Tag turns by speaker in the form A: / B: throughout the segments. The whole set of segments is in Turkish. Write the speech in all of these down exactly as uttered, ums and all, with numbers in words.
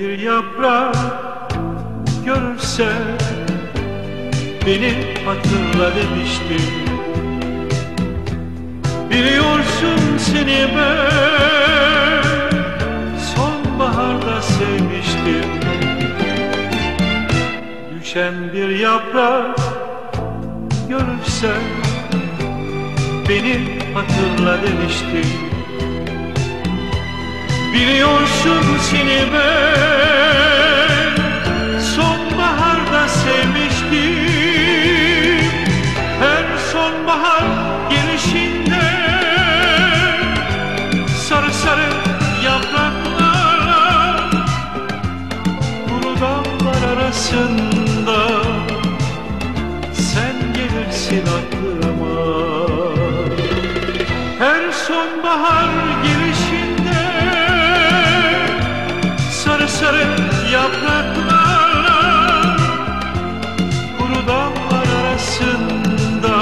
A: bir yaprak görürse beni hatırla demiştim. Biliyorsun seni ben sonbaharda sevmiştim. Düşen bir yaprak görürse beni hatırla demiştim. Biliyorsun seni ben sonbaharda sevmiştim. Her sonbahar gelişinde sarı sarı yapraklarla kuru dallar arasında sen gelirsin aklıma. Her sonbahar gelişinde sarı sarı yapraklarla kuru dallar arasında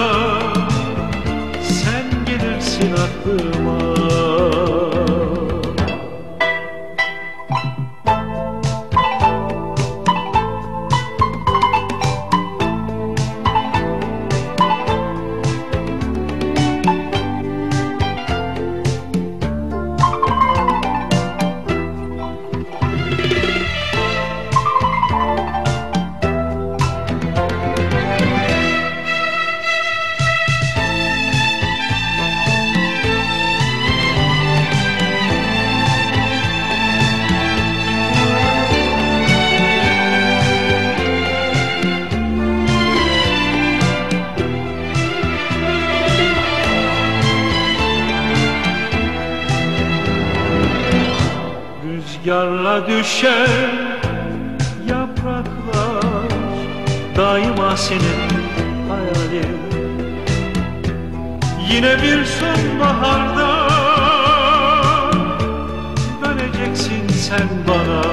A: sen gelirsin aklıma. Rüzgarla düşen yapraklar daima senin hayalin. Yine bir sonbaharda döneceksin sen bana.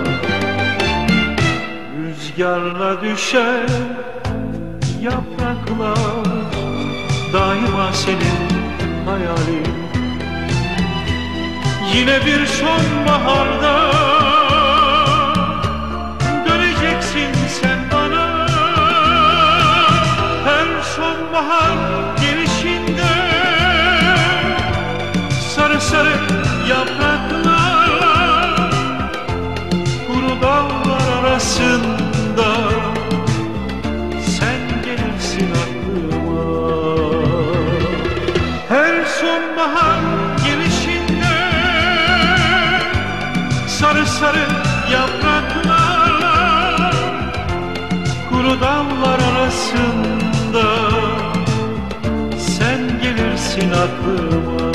A: Rüzgarla düşen yapraklar daima senin hayalin. Yine bir sonbaharda döneceksin sen bana. Her sonbahar gelişinde sarı sarı yapraklarla kuru dallar arasında sen gelirsin aklıma. Her sonbahar gelişinde sarı sarı yapraklarla kuru dallar arasında sen gelirsin aklıma.